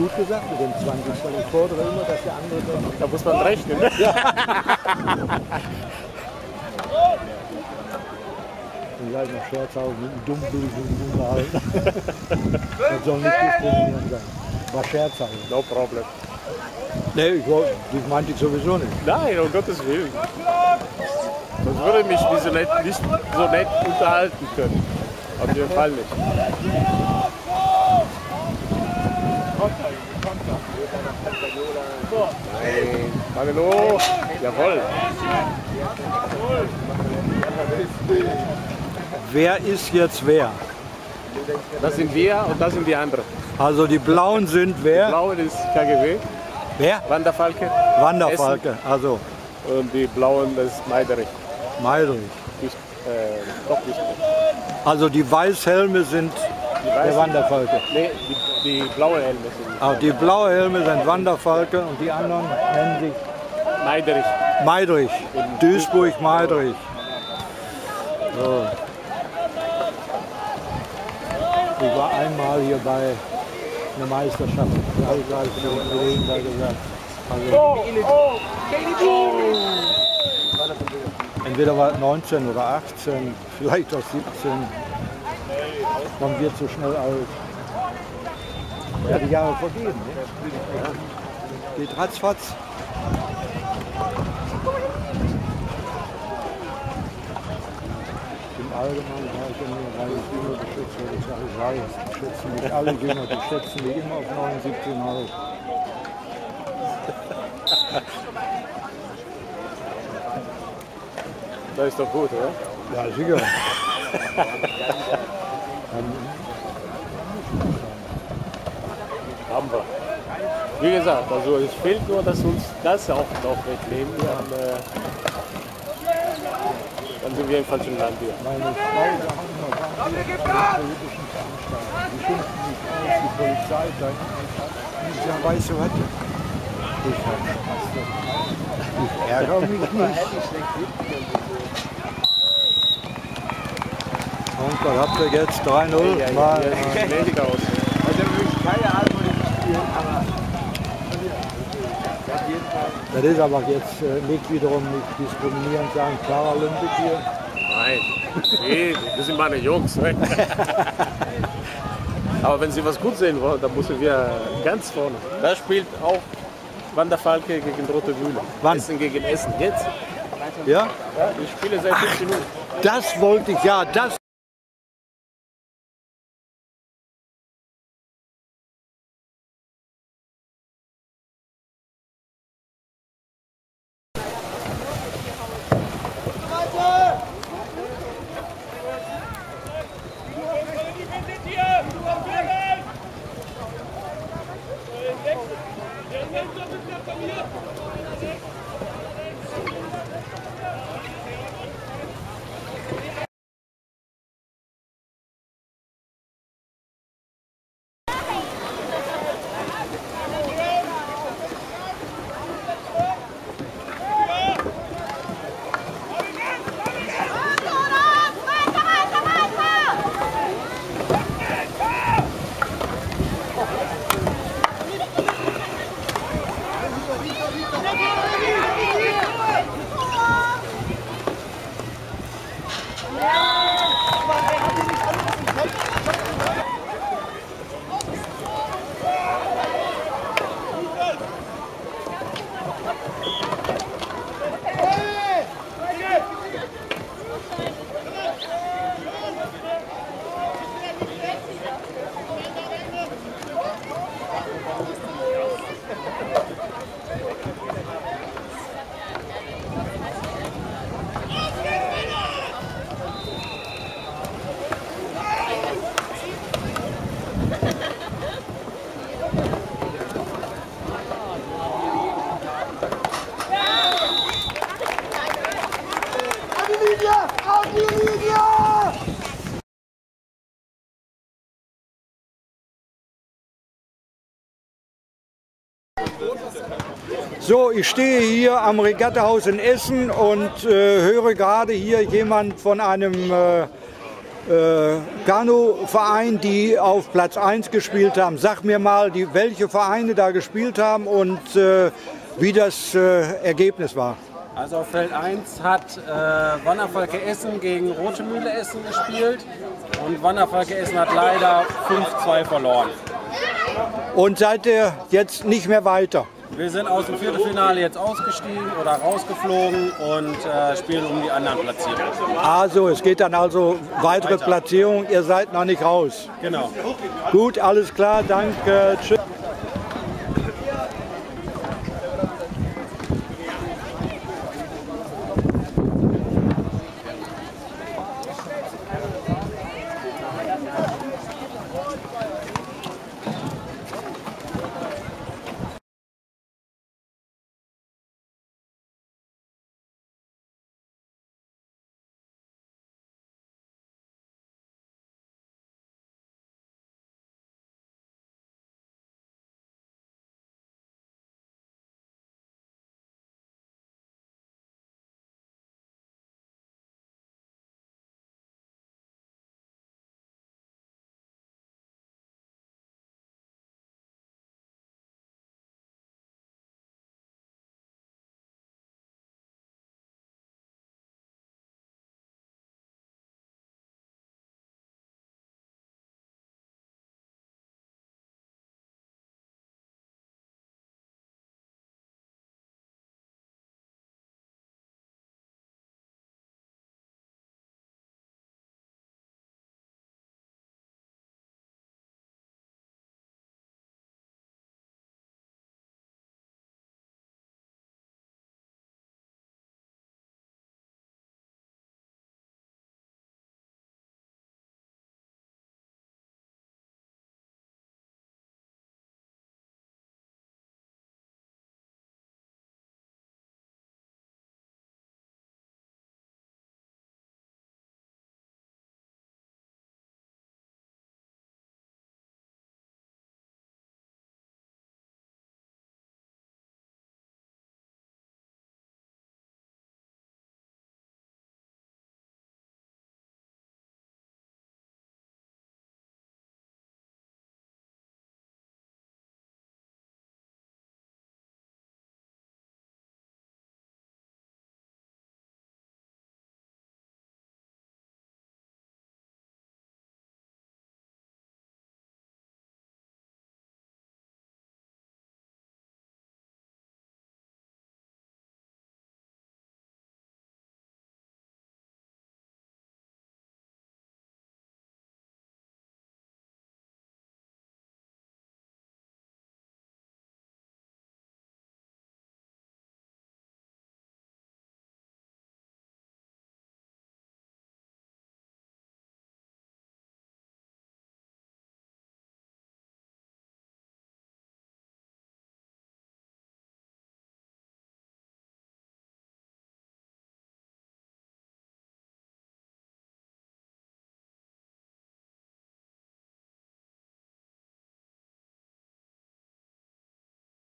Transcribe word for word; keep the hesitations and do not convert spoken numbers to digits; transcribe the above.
gut gesagt mit dem zwanzig, weil ich fordere immer, dass der andere dann... Da muss man rechnen, ne? Ja. Und gleich noch Scherzhausen mit einem Dummbösen unterhalten. Das soll nicht diskriminierend sein. War Scherzhausen. No problem. Nee, ich wollte, das meinte ich sowieso nicht. Nein, um Gottes Willen. Sonst würde ich mich nicht so nett, nicht so nett unterhalten können. Auf jeden Fall nicht. Nein, Magno, jawohl. Wer ist jetzt wer? Das sind wir und das sind die anderen. Also die Blauen sind wer? Blauen ist K G W, Wer? Wanderfalke. Wanderfalke, Essen. Also Und die Blauen, das ist Meiderich. Meidrich. Nicht, äh, doch nicht. Also die Weißhelme sind Die der weißen, Wanderfalke. nee, die, die blauen Helme sind Ah, die blauen Helme sind Wanderfalke und die anderen nennen sich Meiderich. Meidrich. Duisburg, Meidrich. So. Ich war einmal hier bei einer Meisterschaft. Da habe ich gleich mit den Kollegen da gesagt. Also, entweder war es neunzehn oder achtzehn, vielleicht auch siebzehn. Man wird so schnell alt. Ja, die Jahre vergehen. Ne? Geht ratzfatz. Im Allgemeinen war ich immer, weil ich Jünger geschätzt werde. Ich sage, ich weiß, die schätzen nicht alle Jünger, die schätzen mich immer auf neunundsiebzig Komma fünf. Das ist doch gut, oder? Ja, sicher. Haben wir. Wie gesagt, also es fehlt nur, dass uns das auch noch wegnehmen. Dann, äh, dann sind wir im falschen Land hier. Meine Frau, da haben wir noch politischen Veranstaltungen. Die schimpfen mich aus, die Polizei, da ich ja, weißt du was? Ich hab Spaß. Ich ärgere mich nicht. Und was habt ihr jetzt? drei null? Ja, ja, Mal, ja, ja, sieht gnädig aus. Also wirklich keine Art von dem Spiel, aber auf jeden Fall. Das ist aber jetzt äh, nicht wiederum nicht diskriminierend sagen, Paralympic hier. Nein, nee, wir sind meine Jungs. Ne? Aber wenn Sie was gut sehen wollen, dann müssen wir ganz vorne. Da spielt auch Wanderfalke gegen Rote Mühle. Wann? Essen gegen Essen. Jetzt? Ja? Ja, ich spiele seit fünf Minuten. Das wollte ich, ja, das. So, ich stehe hier am Regattahaus in Essen und äh, höre gerade hier jemand von einem äh, äh, Kanu-Verein, die auf Platz eins gespielt haben. Sag mir mal, die, welche Vereine da gespielt haben und äh, wie das äh, Ergebnis war. Also auf Feld eins hat äh, Wandervölker Essen gegen Rote Mühle Essen gespielt und Wandervölker Essen hat leider fünf zwei verloren. Und seid ihr jetzt nicht mehr weiter? Wir sind aus dem Viertelfinale jetzt ausgestiegen oder rausgeflogen und äh, spielen um die anderen Platzierungen. Also, es geht dann also weitere Weiter. Platzierungen. Ihr seid noch nicht raus. Genau. Gut, alles klar, danke. Tschüss.